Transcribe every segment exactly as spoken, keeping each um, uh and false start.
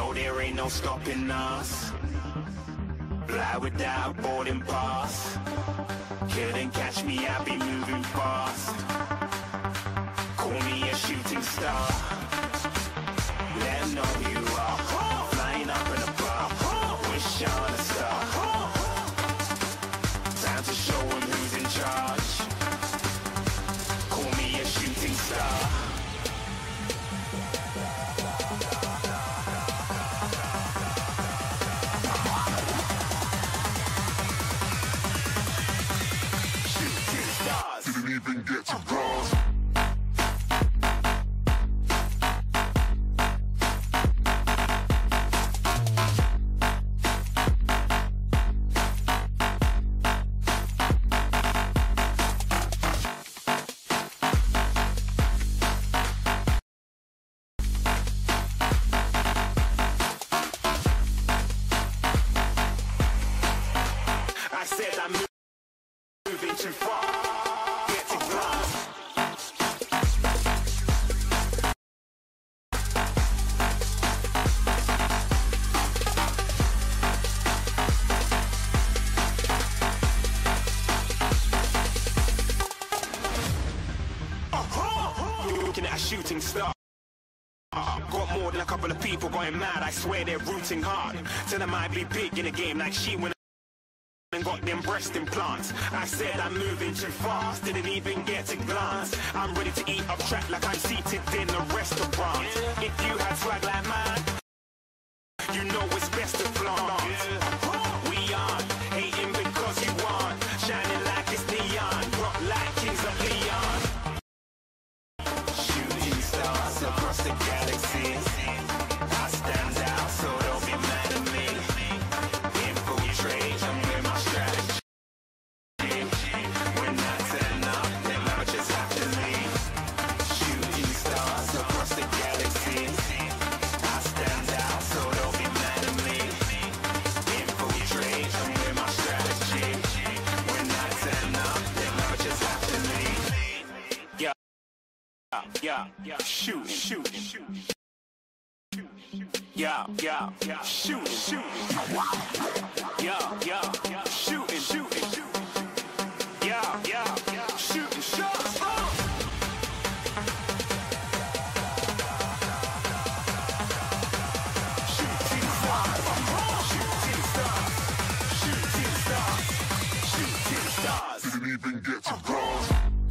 know there ain't no stopping us. Fly without a boarding pass. Couldn't catch me, I'll be moving fast. Call me a shooting star. Let 'em know who you are. Flying up in a bar. Wish on a star. Time to show 'em who's in charge. Call me a shooting star. Didn't even get to bronze. I said I'm moving too far. Looking at a shooting star. Got more than a couple of people going mad. I swear they're rooting hard. Tell them I'd be big in the game like she when I got them breast implants. I said I'm moving too fast. Didn't even get a glance. I'm ready to eat up track like I'm seated in a restaurant. If you had swag like mine, you know it's best to flaunt. We aren't hating because you aren't shining like it's neon. Rock like kings of Leon. Shooting stars across the galaxy. I stand out, so don't be mad at me. Infiltrate, I'm with my strategy. When I turn up, then amateurs have to leave. Shooting stars across the galaxy. I stand out, so don't be mad at me. Infiltrate, I'm with my strategy. When I turn up, then amateurs have to leave. Yeah. Yeah, yeah, shoot, shoot, shoot. Yeah, yeah, yeah, shoot, shoot. Yeah, yeah, yeah, shooting, shooting, shooting. Yeah, yeah, yeah, shooting shots. Shooting stars, shooting stars, shooting stars, shooting stars. Didn't even get to bronze.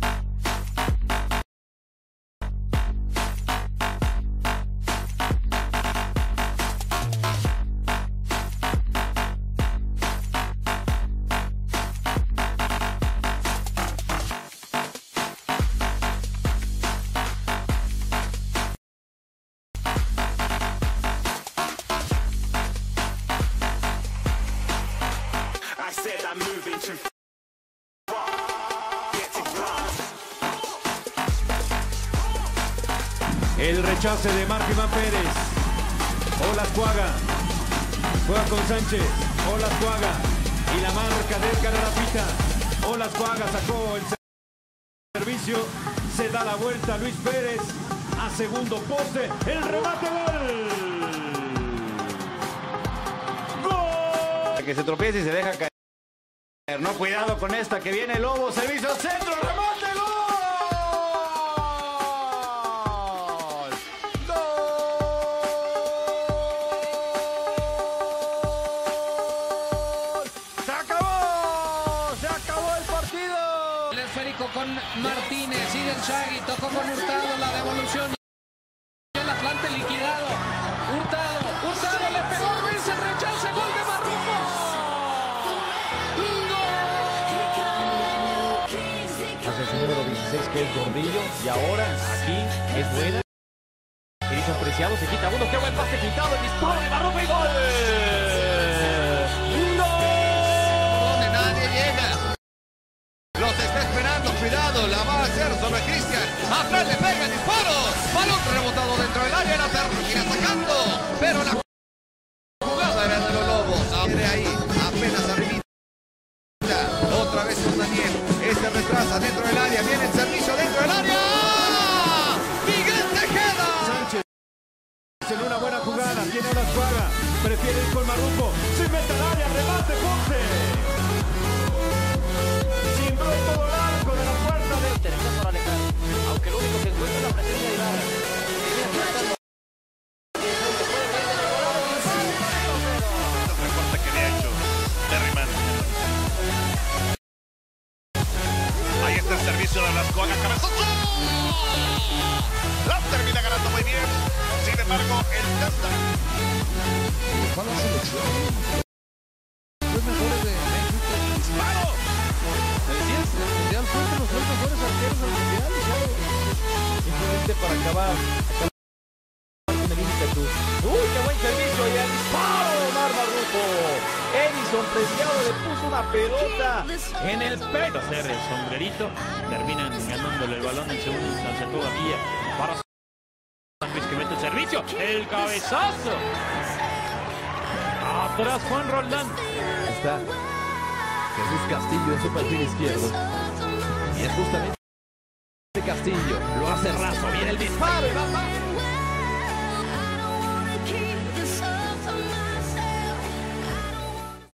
I said I'm moving too far. Get to bronze. El rechace de Marco Iván Pérez. Olas Cuaga. Juega con Sánchez. Olas Cuaga. Y la marca de Edgar Arapita. Olas Cuaga sacó el servicio. Se da la vuelta Luis Pérez. A segundo poste. El remate, gol. Gol. Que se tropiece y se deja caer. No, cuidado con esta que viene Lobo. Servicio al centro. Remate, gol. Con Martínez y del Shaggy, tocó con Hurtado, la devolución y el Atlante liquidado. Hurtado, Hurtado le pegó a Ruiz, el rechace, gol de Marruco. ¡Gol! Hace su número dieciséis que es Gordillo y ahora aquí es buena. Erizo Preciado se quita uno, qué buen pase quitado, el disparo de Marruco y gol. Donde nadie llega. Los está esperando, cuidado, la va a hacer sobre Cristian. Atrás le pega el disparo. Balón rebotado dentro del área, la termina sacando. Pero la jugada era de los Lobos. De ahí, apenas arribita. Otra vez con Daniel. Este retrasa dentro del área. Viene el servicio dentro del área. Miguel Tejeda. Sánchez en una buena jugada, tiene una jugada. Pierres con Marrufo. Se mete al área, remate, Ponce. Sin todo el arco de la puerta de... Interesante por Alejandro, aunque lo único que encuentra es la presencia de Ibarra. El recorte que le ha hecho Derriman. Ahí está el servicio de Lascuaga, cabezazo. La termina ganando muy bien. Sin embargo, el testa. Fue a la selección. Los mejores de México. ¡Disparo! ¿Me decías? El mundial fue entre los dos mejores arqueros del mundial. Simplemente para acabar. Con el ímpetu. ¡Uy, qué buen servicio! Y el disparo de Omar Marrufo. Edison Preciado le puso una pelota en el pecho. Hacer el sombrerito, terminan ganándole el balón en segunda instancia todavía para San Luis, que mete el servicio, el cabezazo. Atrás Juan Roldán. Está Jesús Castillo en su perfil izquierdo. Y es justamente Castillo. Lo hace raso. Viene el disparo y va más.